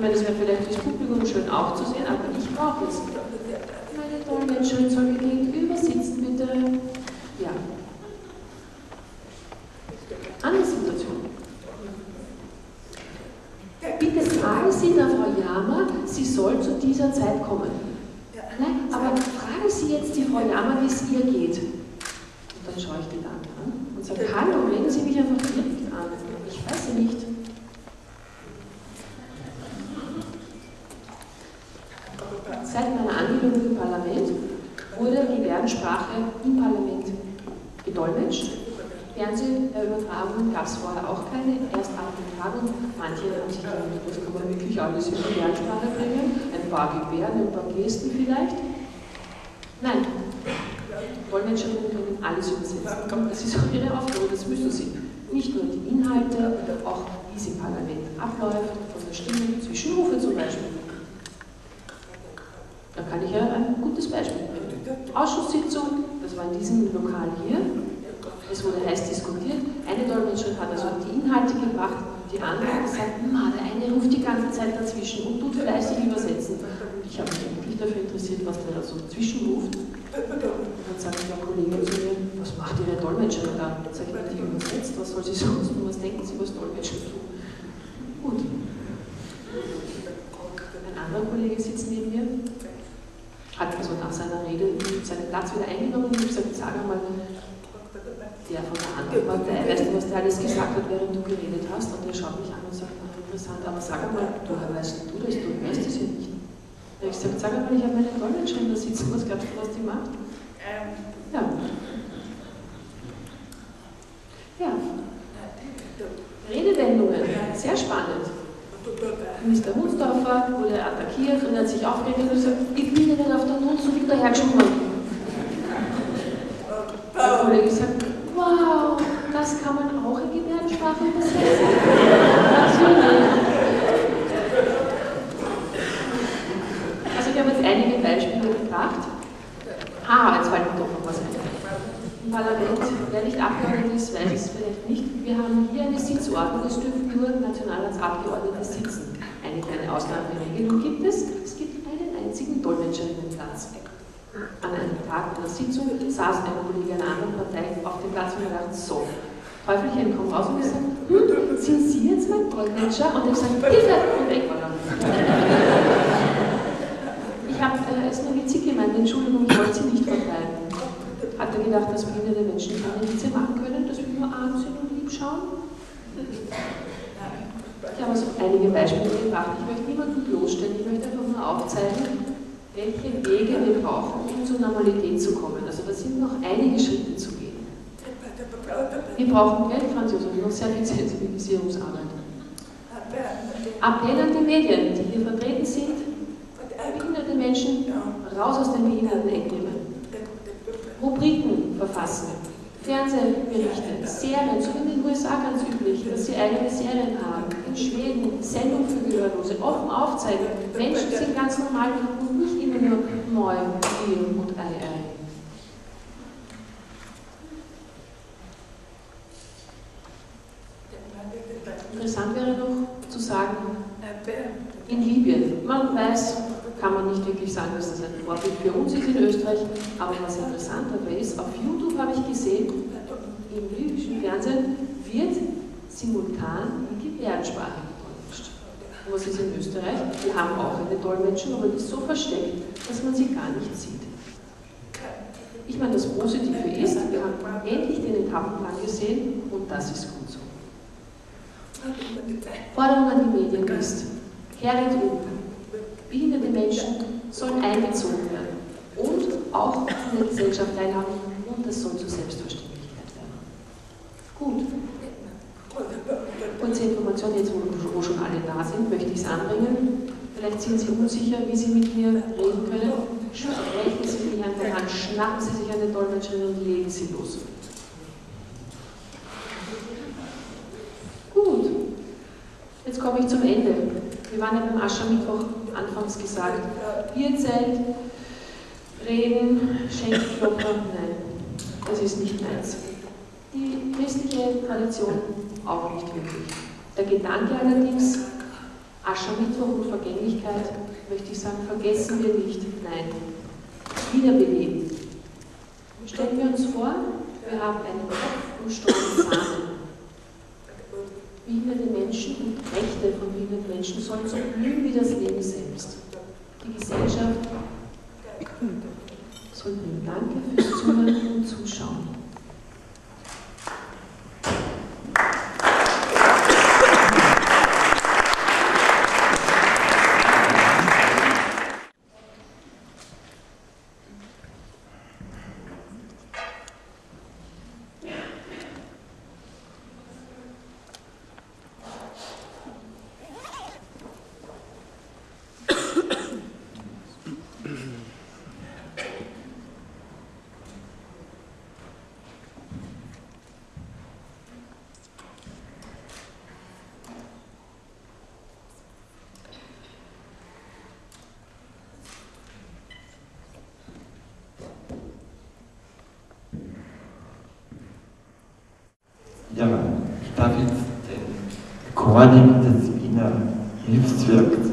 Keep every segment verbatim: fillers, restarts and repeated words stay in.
meine, das wäre vielleicht fürs Publikum schön auch zu sehen, aber ich brauche es. Meine Dolmetscherin soll mir gegenüber sitzen, bitte. Ja. Andere Situation. Bitte fragen Sie der Frau Jammer, sie soll zu dieser Zeit kommen. Nein, aber fragen Sie jetzt die Frau Jammer, wie es ihr geht. Und dann schaue ich die Dame an und sage, hallo, reden Sie mich einfach direkt an. Ich weiß ja nicht. Seit meiner Anmeldung im Parlament wurde die Gebärdensprache im Parlament gedolmetscht. Fernsehübertragungen gab es vorher auch keine, erst ab den Tagen. Manche haben sich gedacht, das kann man wirklich alles in Gebärdensprache bringen. Ein paar Gebärden, ein paar Gesten vielleicht. Nein, Dolmetscherinnen können alles übersetzen. Das ist auch ihre Aufgabe, das müssen sie. Nicht nur die Inhalte, auch wie es im Parlament abläuft, von der Stimme, Zwischenrufe zum Beispiel. Da kann ich ja ein gutes Beispiel bringen. Ausschusssitzung, das war in diesem Lokal hier. Es wurde heiß diskutiert. Eine Dolmetscherin hat also die Inhalte gebracht, die andere hat gesagt, der eine ruft die ganze Zeit dazwischen und tut fleißig übersetzen. Ich habe mich wirklich dafür interessiert, was der da so zwischenruft. Und dann sagt der Kollege zu mir, was macht Ihre Dolmetscherin da? Sag ich, die übersetzt, was soll sie sonst tun? Was denken Sie, was Dolmetschen tun? Gut. Ein anderer Kollege sitzt neben mir, hat also nach seiner Rede seinen Platz wieder eingenommen und ich habe gesagt, sag einmal, der von der anderen Partei, weißt du, was der alles gesagt hat, während du geredet hast? Und der schaut mich an und sagt, na, interessant, aber sag einmal, du weißt du das, du weißt es ja nicht. Da habe ich gesagt, sag einmal, ich habe meine Dolmetscherin da sitzen, was glaubst du, was die macht? Ja. Ja. Redewendungen, sehr spannend. Mister Hunsdorfer wurde attackiert und er hat sich aufgeregt und gesagt, ich bin nicht auf der Null so hinterhergeschoben. Der Kollege sagt, wow, das kann man auch in Gebärdensprache übersetzen. Natürlich. Also ich habe jetzt einige Beispiele gebracht. Ah, jetzt fällt mir doch noch was ein. Im Parlament, wer nicht Abgeordneter ist, weiß es vielleicht nicht. Wir haben hier eine Sitzordnung, es dürfen nur Nationalratsabgeordnete sitzen. Eine kleine Ausnahmeregelung gibt es, es gibt einen einzigen Dolmetscherinnenplatz. An einem Tag einer Sitzung saß ein Kollege einer anderen Partei auf dem Platz und er dachte, so, Teufelchen kommt raus und gesagt, hm, sind Sie jetzt mein Dolmetscher? Und er sagt, Hilfe! Und weg war er. Ich habe äh, es nur witzig gemeint, Entschuldigung, ich wollte Sie nicht vertreiben. Hat er gedacht, dass behinderte Menschen keine Witze machen können, dass wir nur arm sind und lieb schauen? Ich habe also einige Beispiele gebracht. Ich möchte niemanden bloßstellen, ich möchte einfach nur aufzeigen, welche Wege wir brauchen, um zur Normalität zu kommen. Also da sind noch einige Schritte zu gehen. Wir brauchen Geld, Franz Josef, noch sehr viel Sensibilisierungsarbeit. Appell an die Medien, die hier vertreten sind, behinderte Menschen raus aus den Behinderten-Ecken. Rubriken verfassen, Fernsehberichte, Serien, so wie in den U S A ganz üblich, dass sie eigene Serien haben. In Schweden, Sendung für Gehörlose, offen aufzeigen. Menschen sind ganz normal und nicht immer nur Moi, Bier und Ei, Ei. Interessant wäre noch zu sagen, in Libyen, man weiß, kann man nicht wirklich sagen, dass das ein Vorbild für uns ist in Österreich, aber was interessant dabei ist, auf YouTube habe ich gesehen, im libyschen Fernsehen wird simultan die Gebärdensprache gedolmetscht. Und was ist in Österreich? Wir haben auch eine Dolmetschung, aber die ist so versteckt, dass man sie gar nicht sieht. Ich meine, das Positive ist, wir haben endlich den Etappenplan gesehen und das ist gut so. Forderung an die Medien ist, kehret um. Behinderte Menschen sollen einbezogen werden und auch in der Gesellschaft teilhaben und das soll zur Selbstverständlichkeit werden. Gut. Kurze Information, jetzt wo schon alle da sind, möchte ich es anbringen. Vielleicht sind Sie unsicher, wie Sie mit mir reden können. Sprechen Sie mich einfach an, schnappen Sie sich eine Dolmetscherin und legen Sie los. Gut. Jetzt komme ich zum Ende. Wir waren ja beim Aschermittwoch anfangs gesagt, Bierzelt, Reden, Schenkelklopfer, nein, das ist nicht meins. Die christliche Tradition auch nicht wirklich. Der Gedanke allerdings Aschermittwoch und Vergänglichkeit, möchte ich sagen, vergessen wir nicht, nein, wiederbeleben. Stellen wir uns vor, wir haben einen Kopf und streuen Samen. Behinderte Menschen und Rechte von behinderten Menschen sollen so blühen wie das Leben selbst. Die Gesellschaft soll blühen. Danke fürs Zuhören und Zuschauen. Ja, ich darf jetzt den Chor nehmen des Wiener Hilfswerks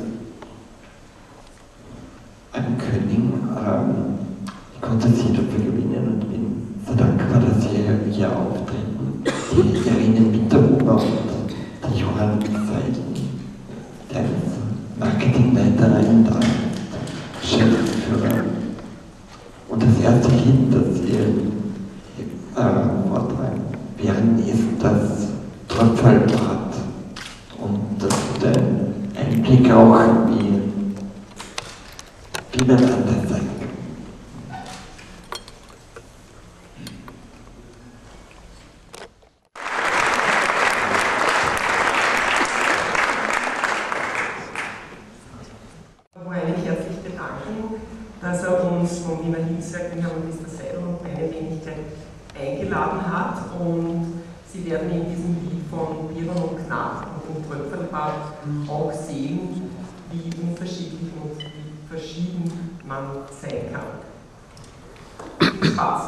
ankündigen. Ähm, ich konnte sie dafür gewinnen und bin sehr dankbar, dass sie hier auftreten. Die Irene Mitterhuber und die Johann Seidel, der Marketingleiterin und Geschäftsführer. Und das erste Lied, das sie äh, vortragen werden, ist das Tröpfelbad. Und das ist ein Einblick auch, wie, wie man anders sein kann. Ich wollte mich herzlich bedanken, dass er uns vom Wiener Hilfswerk, den Herrn Magister Seidel und meine Wenigkeit eingeladen hat, und Sie werden in diesem Lied von Biron und Knapp und dem Tröpfelbad auch sehen, wie unterschiedlich und wie verschieden man sein kann. Viel Spaß!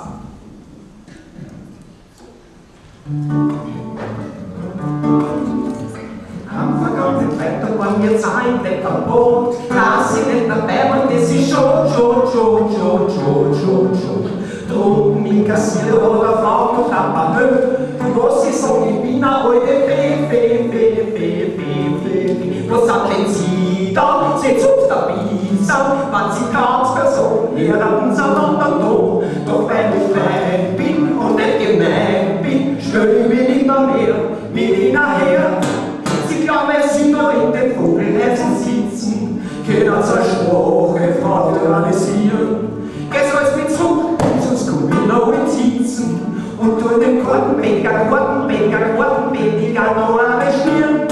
Am vergangenen Freitag waren wir zahlen Blätterbrot, da sind nicht dabei, und das ist schon, schon, schon, schon, schon, schon, schon. Drum inkassiert oder Frau noch ein paar Höhe, was ich sag, ich bin eine alte Fee, Fee, Fee, Fee, Fee, Fee, Fee. Was sagt denn sie dann? Sie zupft der Biesam, wann sie ganz Person, lehrt uns einander Ton. Doch weil ich klein bin und nicht gemein bin, stell ich mich nicht mehr mehr mit ihnen her. Sie glauben, es sind nur in den Vogelhäusern sitzen, können zur Sprache fraternisieren. Geh soll's mit zurück, sonst komm ich noch in Sitzen und tu den Kortenbäcker, Kortenbäcker, Kortenbäcker noch eine schmieren.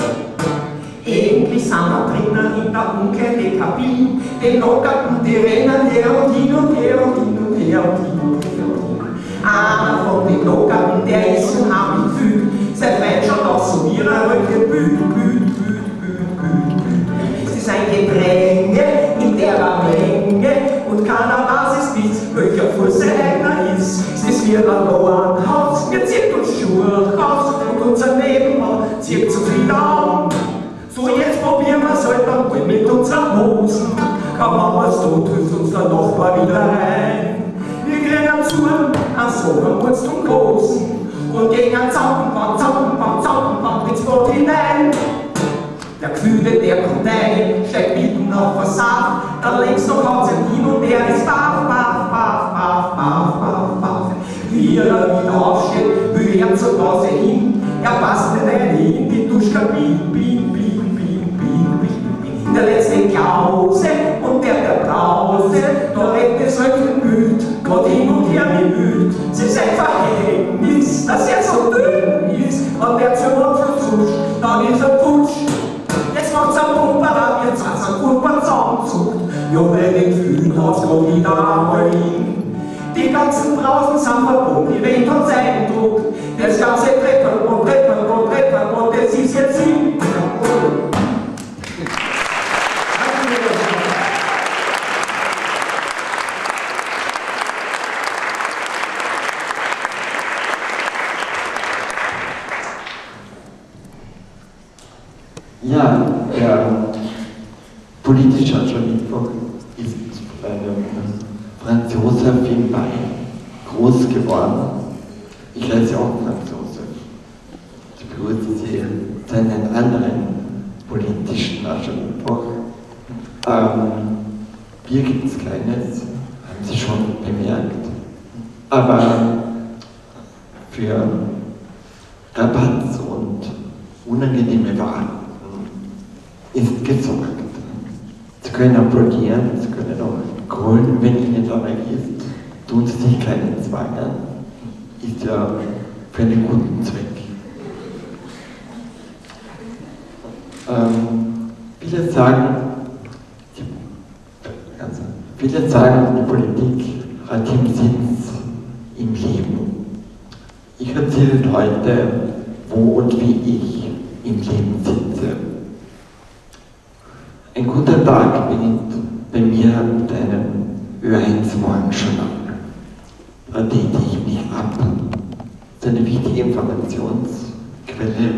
Endlich sind wir drinnen in der unkleinen Kabine, den Lockerten, die rennen her und hin und her und hin und her und hin und her und hin. Einer von den Lockerten, der ist so heimlich fühlt, sein Freund schaut aus so wie er Röcke büht, büht, büht, büht, büht, büht. Es ist ein Gedränge in der Menge und keiner weiß es bis, welcher Fuß sein eigener ist. Es ist wie ein Lauernhaus, wir ziehen uns Schuhe raus und unser Nebenmann zieht zu viel an. So, jetzt probieren wir es halt dann mal mit unseren Hosen. Kaum haben wir es tot, hilft uns der Nachbar wieder rein. Wir kriegen zu, an so einem Wurz zum Großen und gehen an Zappenband, Zappenband, Zappenband ins Boot hinein. Der Gefühle, der kommt rein, steigt mitten auf der Saft, dann links noch haut sie hin und her ist baff, baff, baff, baff, baff, baff, baff. Wie er wieder aufsteht, will er zu Hause hin, er passt nicht rein in die Duschkabine, bin, bin, bin, bin, bin, bin. Der letzte Klause und der der Brause, da rennt es halt gemüt, Gott hin und her bemüht. Sie ist ein Verhängnis, dass er so dünn ist, und der zum Apfel zuscht, dann ist er putsch. Jetzt macht's ein Pumper, jetzt hat's ein Pumper zusammenzuckt. Ja, bei den Gefühlen hat's grad wieder einmal hin. Die ganzen Brausen sind verboten, die Welt hat seinen Druck. Das ganze Treppel und Treppel und Treppel und das ist jetzt hin. Ja, der politische Aschermittwoch ist bei einem Franz Josef in Bayern groß geworden. Ich heiße auch Franz Josef. Ich begrüße Sie zu einem anderen politischen Aschermittwoch. Ähm, Bier gibt es keines, haben Sie schon bemerkt. Aber für Rabatz und unangenehme Warten ist gesorgt. Sie können applaudieren, Sie können auch grölen, wenn Ihnen danach ist. Tun Sie sich keinen Zwang an. Ist ja für einen guten Zweck. Ähm, viele sagen, die, also, viele sagen, die Politik hat ihren Sitz im Leben. Ich erzähle heute, wo und wie ich im Leben sitze. Ein guter Tag beginnt bei mir mit einem Ö eins Morgenjournal. Da dehne ich mich ab. Das ist eine wichtige Informationsquelle,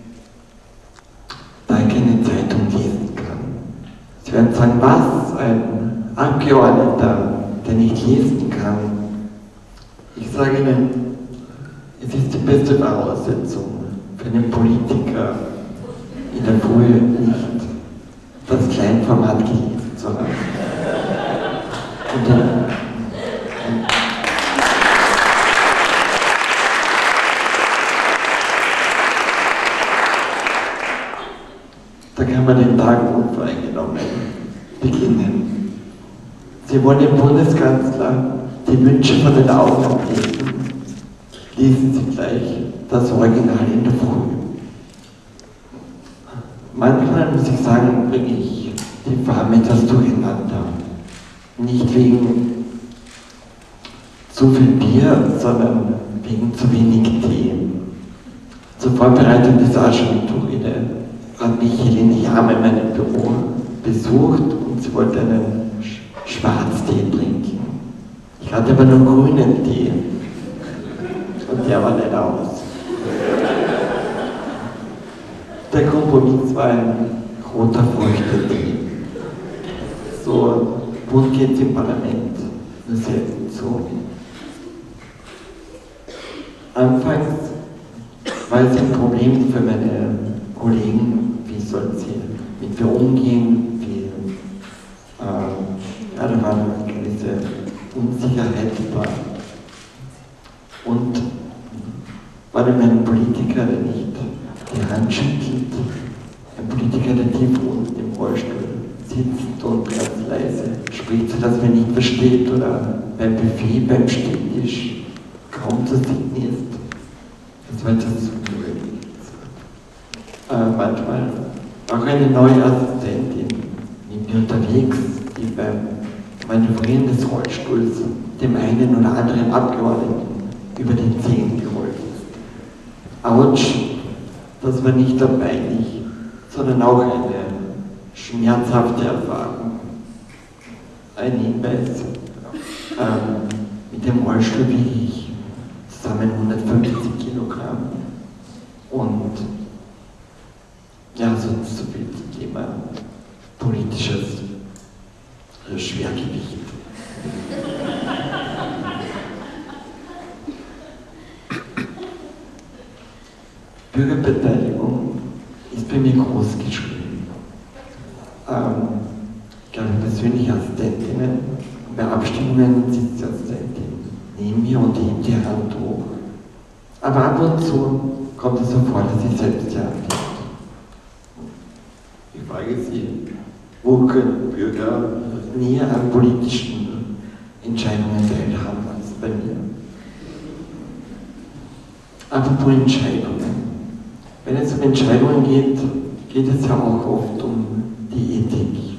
da ich keine Zeitung lesen kann. Sie werden sagen, was? Ein Abgeordneter, der nicht lesen kann? Ich sage Ihnen, es ist die beste Voraussetzung für einen Politiker in der Früh nicht das Kleinformat gelesen zu haben. Und dann, da kann man den Tag unvoreingenommen beginnen. Sie wollen dem Bundeskanzler die Wünsche von den Augen ablesen. Lesen Sie gleich das Original in der Früh. Manchmal, muss ich sagen, bringe ich die Farben etwas durcheinander. Nicht wegen zu viel Bier, sondern wegen zu wenig Tee. Zur Vorbereitung des Aschermittwoch-Rede hat mich Helene Jahme in meinem Büro besucht und sie wollte einen Schwarztee trinken. Ich hatte aber nur grünen Tee und der war leider aus. Der Kompromiss war ein roter Früchtetee. So bunt geht es im Parlament nur selten so. Anfangs war es ein Problem für meine Kollegen, wie sollen sie mit mir umgehen, wie, äh, ja, da war eine gewisse Unsicherheit da. Und war dann ein Politiker, der nicht die Hand schüttelt, ein Politiker, der tief unten im Rollstuhl sitzt und ganz leise spricht, sodass man nicht versteht oder beim Buffet, beim Stehtisch kaum zu sehen ist. Das war etwas ungewöhnlich. Äh, manchmal auch eine neue Assistentin mit mir unterwegs, die beim Manövrieren des Rollstuhls dem einen oder anderen Abgeordneten über den Zehen gerollt ist. Autsch! Das war nicht nur peinlich, sondern auch eine schmerzhafte Erfahrung. Ein Hinweis, ähm, mit dem Rollstuhl wiege ich zusammen hundertfünfzig Kilogramm und ja, sonst so viel zum Thema politisches Schwergewicht. Bürgerbeteiligung ist bei mir groß geschrieben. Ähm, ich habe persönliche Assistentinnen. Bei Abstimmungen sitzt die Assistentin neben mir und hebt die Hand hoch. Aber ab und zu kommt es so vor, dass sie selbst die Hand hebt. Ich frage Sie, wo können Bürger näher an politischen Entscheidungen teilhaben als bei mir? Apropos Entscheidungen. Wenn es um Entscheidungen geht, geht es ja auch oft um die Ethik.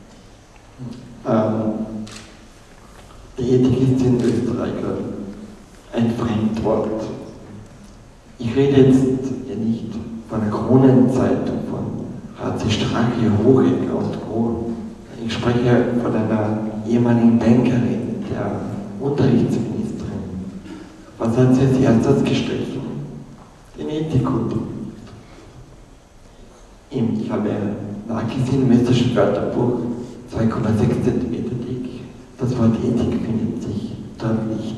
Ähm, die Ethik ist in Österreich ein Fremdwort. Ich rede jetzt ja nicht von der Kronenzeitung, von H C Strache, Hohecker und Co. Ich spreche von einer ehemaligen Bankerin, der Unterrichtsministerin. Was hat sie als erstes gestrichen? Den Ethikunterricht. Ich habe nachgesehen im österreichischen Wörterbuch zwei Komma sechs Zentimeter dick. Das Wort Ethik findet sich dort nicht.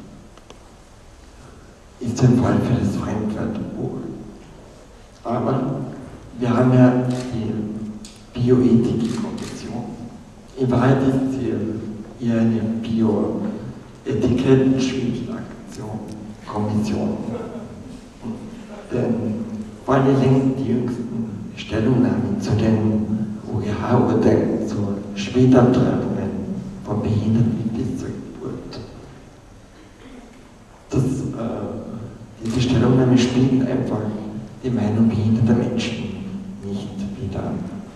Ist ein Fall für das Fremdwörterbuch. Aber wir haben ja die Bioethik-Kommission. In Wahrheit ist sie eher eine Bioetiketten-Schwindelaktion, Kommission. Denn vor allem die jüngsten Stellungnahmen zu den U G H-Urteilen zu Spätabtreibungen von Behinderten bis zur Geburt. Das, äh, diese Stellungnahmen spiegeln einfach die Meinung behinderter Menschen nicht wider.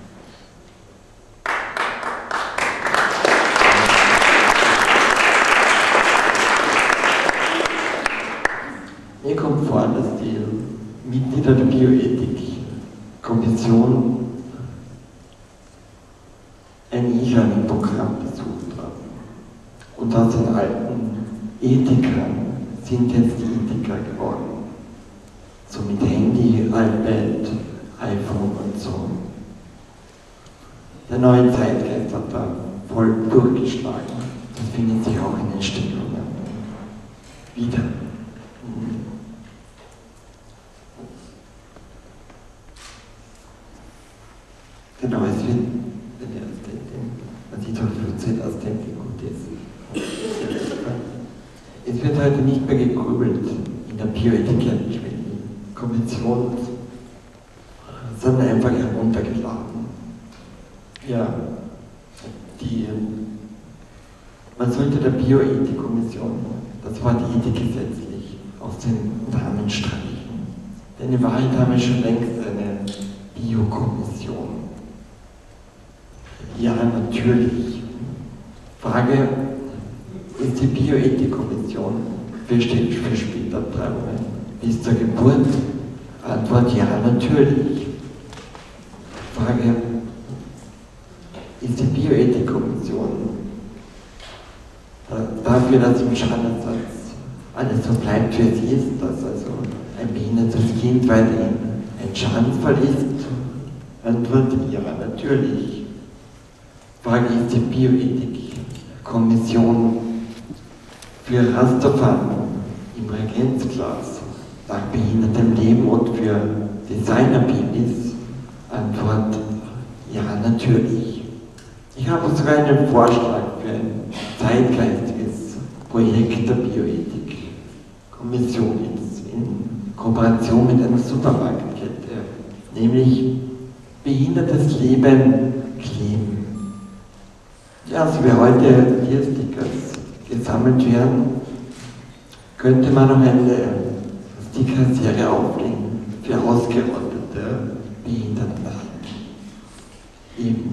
Mir kommt vor, dass die Mitglieder der Bioethik-Kommission ein E-Learning-Programm besucht haben. Und aus den alten Ethikern sind jetzt die Ethiker geworden. So mit Handy, iPad, iPhone und so. Der neue Zeitgeist hat da voll durchgeschlagen. Das findet sich auch in den Stellungen wieder. Genau, es wird, man sieht auch Flugzeit aus dem, wie gut ist. Es wird heute nicht mehr gegrübelt in der Bioetiketten-Kommission, sondern einfach heruntergeladen. Ja, die, man sollte der Bioethik-Kommission das Wort Ethik gesetzlich aus dem Namen streichen. Denn in Wahrheit haben wir schon längst eine Biokommission. Ja, natürlich. Frage, ist die Bioethik-Kommission für Spätabtreibungen bis zur Geburt? Antwort, ja, natürlich. Frage, ist die Bioethik-Kommission dafür, dass im Schadenersatz alles so bleibt, wie es ist, dass also ein behindertes Kind weiterhin ein Schadensfall ist? Antwort, ja, natürlich. Frage, ist die Bioethik-Kommission für Rasterfahndung im Reagenzglas nach behindertem Leben und für Designerbabys? Antwort, ja, natürlich. Ich habe sogar einen Vorschlag für ein zeitgeistiges Projekt der Bioethik-Kommission in Kooperation mit einer Supermarktkette, nämlich behindertes Leben kleben. Ja, so wie heute hier Stickers gesammelt werden, könnte man noch eine Sticker-Serie auflegen für ausgerottete Behinderte. Eben.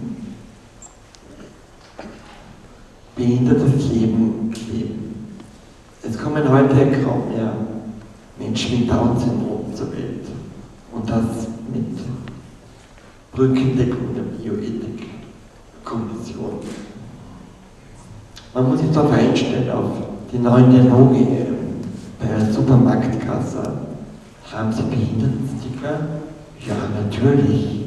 Behindertes Leben kleben. Es kommen heute kaum mehr Menschen mit Down-Syndrom zur Welt. Und das mit Rückendeckung der Bioethik-Kommission. Man muss sich darauf einstellen, auf die neuen Dialoge bei einer Supermarktkasse. Haben Sie Behindertensticker? Ja, natürlich.